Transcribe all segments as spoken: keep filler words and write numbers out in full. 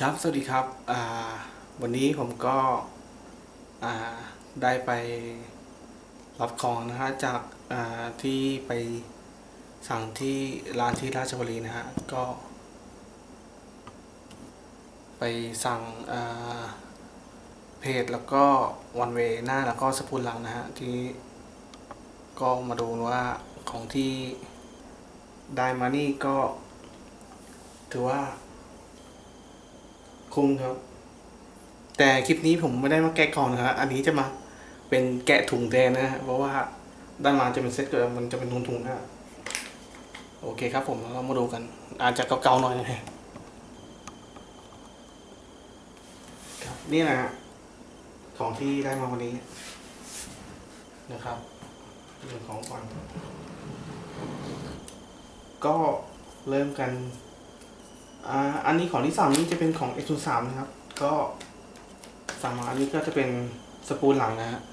ครับสวัสดีครับวันนี้ผมก็ได้ไปรับของนะฮะจากที่ไปสั่งที่ร้านที่ราชบุรีนะฮะก็ไปสั่งเพจแล้วก็วันเวหน้าแล้วก็สปูนหลังนะฮะที่ก็มาดูว่าของที่ได้มานี่ก็ถือว่าคุ้มครับแต่คลิปนี้ผมไม่ได้มาแกะกล่องนะครับอันนี้จะมาเป็นแกะถุงแทนนะฮะเพราะว่าด้านมาจะเป็นเซ็ตเกิดมันจะเป็นถุงๆนะโอเคครับผมเรามาดูกันอาจจะเก่าๆหน่อยนะครับนี่นะฮะของที่ได้มาวันนี้นะครับเรื่องของก่อนก็เริ่มกันอ่าอันนี้ของที่สั่งนี้จะเป็นของ เอ็กซ์ ศูนย์ สาม นะครับก็สั่งมาอันนี้ก็จะเป็นสปูนหลังนะฮะ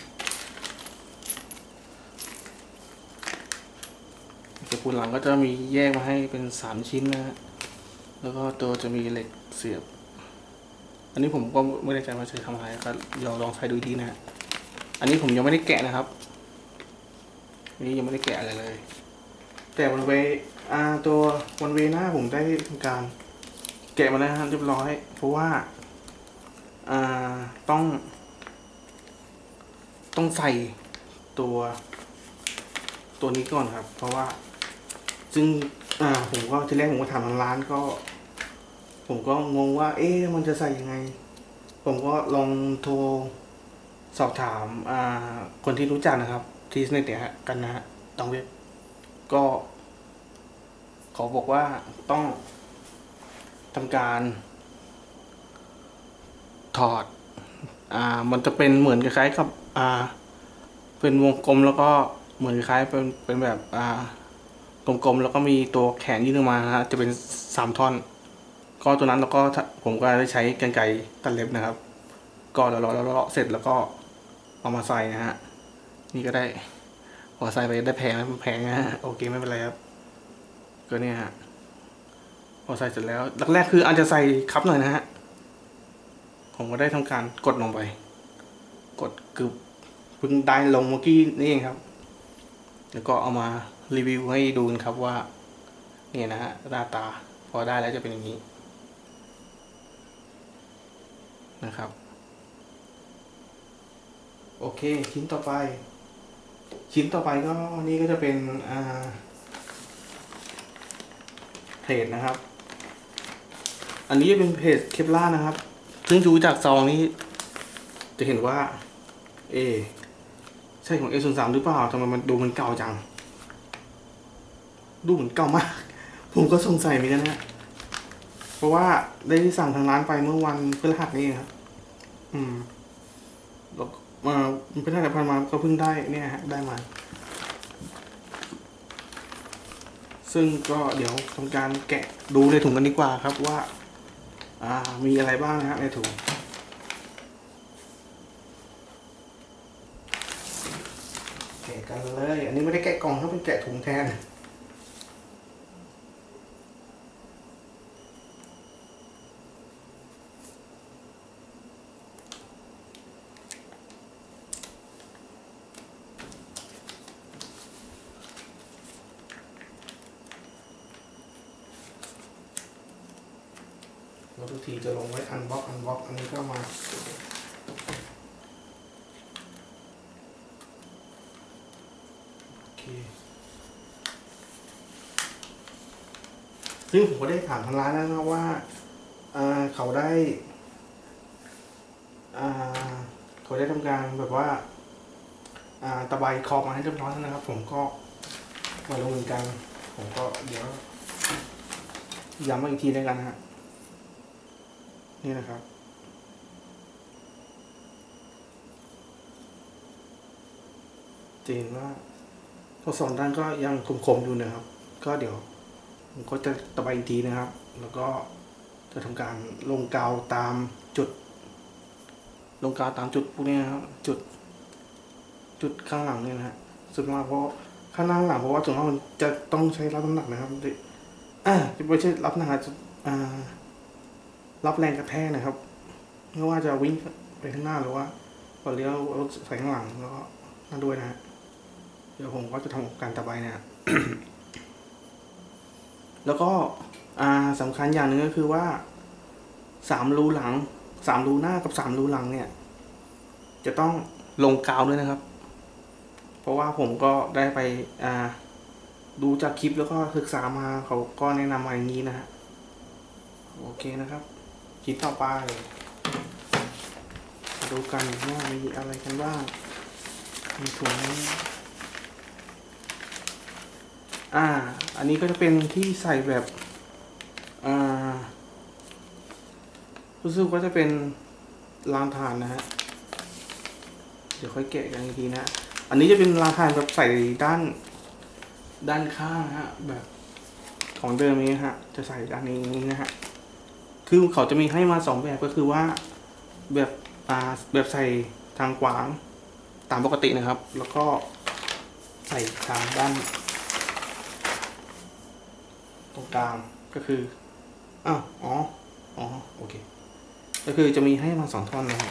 สปูนหลังก็จะมีแยกมาให้เป็นสามชิ้นนะฮะแล้วก็ตัวจะมีเหล็กเสียบอันนี้ผมก็ไม่ได้ใจว่าจะทำอะไรก็ลองลองใช้ดูดีนะฮะอันนี้ผมยังไม่ได้แกะนะครับนี่ยังไม่ได้แกะอะไรเลยแต่วันเวอ่าตัววันเวหน้าผมได้ทำการแกะมาแล้วเรียบร้อยเพราะว่าอ่าต้องต้องใส่ตัวตัวนี้ก่อนครับเพราะว่าซึ่งอ่าผมก็ทีแรกผมก็ถามทางร้านก็ผมก็งงว่าเอ๊ะมันจะใส่ยังไงผมก็ลองโทรสอบถามอ่าคนที่รู้จักนะครับที่สนิทเนี่ยกันนะฮะตองเว็บก็เขาบอกว่าต้องทำการถอดอ่ามันจะเป็นเหมือนคล้ายๆกับอ่าเป็นวงกลมแล้วก็เหมือนคล้ายเป็นเป็นแบบอ่ากลมๆแล้วก็มีตัวแขนยื่นออกมาฮะจะเป็นสามท่อนก็ตัวนั้นแล้วก็ผมก็ได้ใช้กรรไกรตัดเล็บนะครับก็เลาะเลาะเลาะเสร็จแล้วก็เอามาใส่นะฮะนี่ก็ได้พอใส่ไปได้แพงแพงนะฮะโอเคไม่เป็นไรครับก็เนี่ยฮะพอใส่เสร็จแล้วแรกๆคืออาจจะใส่คับหน่อยนะฮะผมก็ได้ทำการกดลงไปกดกึบเพิ่งได้ลงเมื่อกี้นี่เองครับแล้วก็เอามารีวิวให้ดูกันครับว่านี่นะฮะหน้าตาพอได้แล้วจะเป็นอย่างนี้นะครับโอเคชิ้นต่อไปชิ้นต่อไปก็นี่ก็จะเป็นอ่าเพจนะครับอันนี้เป็นเพจเคปล่านะครับซึ่งดูจากซองนี้จะเห็นว่าเอใช่ของ เอ็กซ์ ศูนย์ สาม หรือเปล่าทำไมมันดูมันเก่าจังดูเหมือนเก่ามากผมก็สงสัยเหมือนกันนะเพราะว่าได้สั่งทางร้านไปเมื่อวันพฤหัสนี้ครับอืมแล้วมาพฤหัสผ่านมาก็เพิ่งได้เนี่ยฮะได้มาซึ่งก็เดี๋ยวทำการแกะดูในถุงกันดีกว่าครับว่าอ่ามีอะไรบ้างนะฮะในถุงแกะกันเลยอันนี้ไม่ได้แกะกล่องเขาเป็นแกะถุงแทนแล้วทุกทีจะลงไว้อันบล็อกอันบล็อกอันนี้ก็มาโอเคซึ่งผมก็ได้ถามทางร้านแล้วนะว่าเขาได้เขาได้ทำการแบบว่าตะไบคอมาให้เรียบร้อยแล้วนะครับผมก็มาลงเหมือนกันผมก็เดี๋ยวย้ำมาอีกทีด้วยกันนะฮะนี่นะครับจะเห็นว่าทั้งสองด้านก็ยังคมๆอยู่นะครับก็เดี๋ยวผมก็จะตะไบอีกทีนะครับแล้วก็จะทำการลงกาวตามจุดลงกาวตามจุดพวกนี้นะครับจุดจุดข้างหลังเนี่ยนะฮะส่วนมากเพราะข้างหน้าหลังเพราะว่าส่วนมากมันจะต้องใช้รับน้ำหนักนะครับอ่าจะไม่ใช่รับน้ำหนักอ่ารับแรงกระแทกนะครับไม่ว่าจะวิ่งไปข้างหน้าหรือว่าพอเลี้ยวรถใส่ข้างหลังแล้วก็นั่นด้วยนะฮะเดี๋ยวผมก็จะทำการต่อไปเนี่ย แล้วก็อ่าสำคัญอย่างหนึ่งก็คือว่าสามรูหลังสามรูหน้ากับสามรูหลังเนี่ยจะต้องลงกาวด้วยนะครับเพราะว่าผมก็ได้ไปอ่าดูจากคลิปแล้วก็ศึกษามาเขาก็แนะนำมาอย่างนี้นะฮะโอเคนะครับคลิปต่อไปมาดูกันว่ามีอะไรกันบ้างมีถุงอ่าอันนี้ก็จะเป็นที่ใส่แบบอ่ารู้สึกว่าจะเป็นรางถ่านนะฮะเดี๋ยวค่อยแกะกันอีกทีนะอันนี้จะเป็นรางถ่านแบบใส่ด้านด้านข้างฮะแบบของเดิมนี้ฮะจะใส่ด้านนี้นะฮะคือเขาจะมีให้มาสองแบบก็คือว่าแบบอ่าแบบใส่ทางขวางตามปกตินะครับแล้วก็ใส่ทางด้านตรงกลางก็คืออ้าวอ๋ออ๋อโอเคก็คือจะมีให้มาสองท่อนนะครับ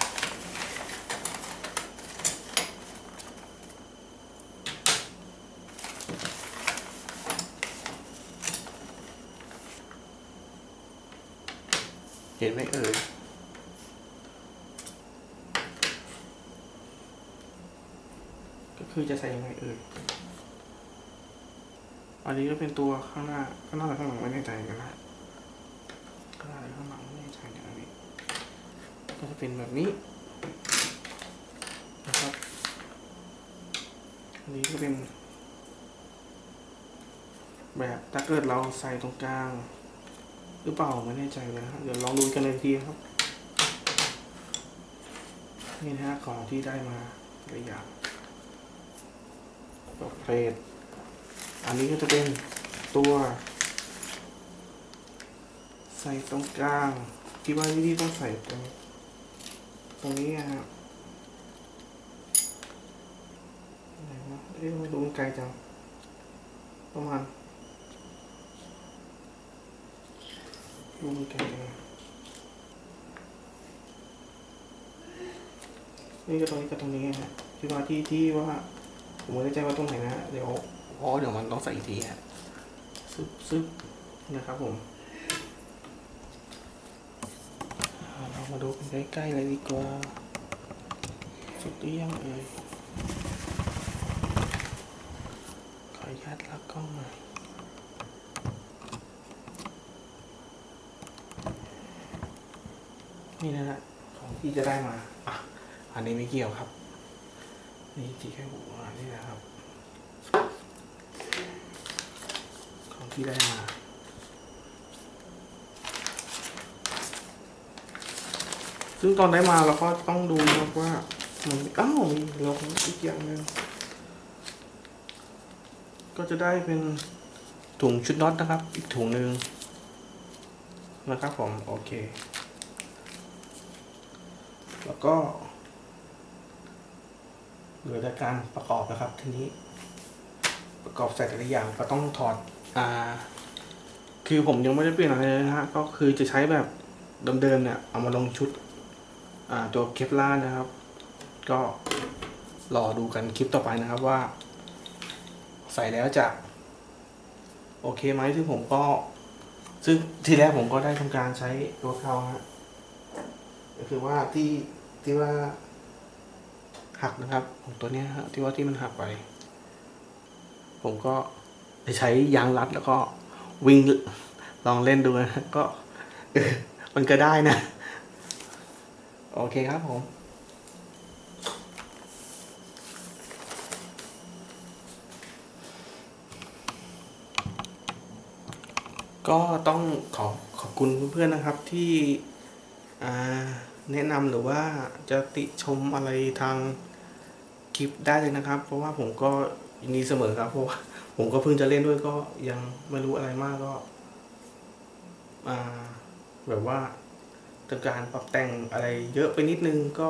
เห็นไหมเอ่ยก็คือจะใส่ยังไงเอ่ยอันนี้ก็เป็นตัวข้างหน้าข้างหน้าหรือข้างหลังไม่แน่ใจกันนะข้างหน้าหรือข้างหลังไม่แน่ใจอย่างนี้ก็จะเป็นแบบนี้นะครับอันนี้ก็เป็นแบบถ้าเกิดเราใส่ตรงกลางหรือเปล่าไม่แน่ใจเลยนะเดี๋ยวลองดูกันเลยทีครับนี่นะฮะของที่ได้มาตัวอย่างตัวเพลทอันนี้ก็จะเป็นตัวใส่ตรงกลางที่ว่าวิธีต้องใส่ตรงตรงนี้นะครับไหนวะเอ๊ะไม่รู้ไกลจังประมาณดูมันไกลจังนี่ก็ตรงนี้กับตรงนี้ฮะที่ว่าที่ที่ว่าผมไม่แน่ใจว่าตรงไหนนะฮะเดี๋ยวอ๋อเดี๋ยวมันต้องใส่อีกทีฮะซึบซึบนะครับผมเรามาดูกันใกล้ๆเลยดีกว่าสุดหรือยังเอ่ยขออนุญาตลักกล้องหน่อยนี่นะฮะของที่จะได้มาอ่ะอันนี้ไม่เกี่ยวครับนี่ที่แค่หัวนี่นะครับของที่ได้มาซึ่งตอนได้มาเราก็ต้องดูนะว่ามันอ้าวมีเราอีกอย่างหนึ่งก็จะได้เป็นถุงชุดน็อตนะครับอีกถุงหนึ่งนะครับผมโอเคแล้วก็เหลือแต่การประกอบนะครับทีนี้ประกอบใส่แต่ละอย่างก็ต้องถอดอ่าคือผมยังไม่ได้เปลี่ยนอะไรเลยนะฮะก็คือจะใช้แบบเดิมๆเนี่ยเอามาลงชุดอ่าตัวเคปลาร์นะครับก็รอดูกันคลิปต่อไปนะครับว่าใส่แล้วจะโอเคไหมซึ่งผมก็ซึ่งทีแรกผมก็ได้ทำการใช้ตัวเขาฮะก็คือว่าที่ที่ว่าหักนะครับของตัวนี้ฮะที่ว่าที่มันหักไปผมก็ไปใช้ยางรัดแล้วก็วิ่งลองเล่นดูนะก็มันก็ได้นะโอเคครับผมก็ต้องขอขอบคุณเพื่อนๆนะครับที่แนะนำหรือว่าจะติชมอะไรทางคลิปได้เลยนะครับเพราะว่าผมก็ยินดีเสมอครับเพราะว่าผมก็เพิ่งจะเล่นด้วยก็ยังไม่รู้อะไรมากก็แบบว่าต้องการปรับแต่งอะไรเยอะไปนิดนึงก็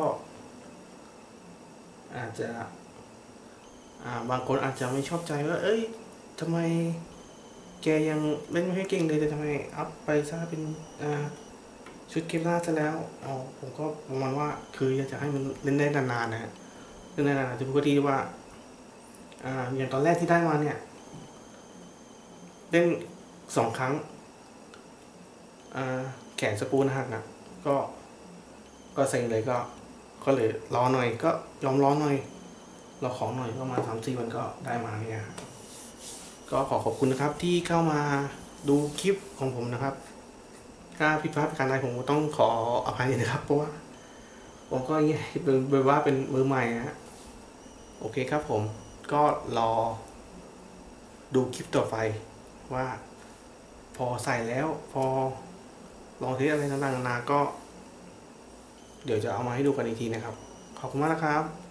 อาจจะบางคนอาจจะไม่ชอบใจว่าเอ้ยทำไมแกยังเล่นไม่ค่อยเก่งเลยแต่ทำไมอัพไปซะเป็นชุดเคปลาซะแล้วอ๋อผมก็ประมาณว่าคืออยากจะให้มันเล่นได้นานๆนะฮะเล่นได้นานๆจะพูดที่ว่าอ่าอย่างตอนแรกที่ได้มาเนี่ยเล่นสองครั้งอ่าแขนสปูนหักนะก็ก็เซ็งเลยก็ก็เลยรอหน่อยก็ยอมรอหน่อยรอของหน่อยก็มาสามสี่วันก็ได้มาเนี่ยก็ขอขอบคุณนะครับที่เข้ามาดูคลิปของผมนะครับถ้าผิดพลาดประการใดผมก็ต้องขออภัยนะครับเพราะว่าผมก็ยังเป็นแบบว่าเป็นมือใหม่นะฮะโอเคครับผมก็รอดูคลิปต่อไปว่าพอใส่แล้วพอลองเทสอะไรต่างๆนานาก็เดี๋ยวจะเอามาให้ดูกันอีกทีนะครับขอบคุณมากนะครับ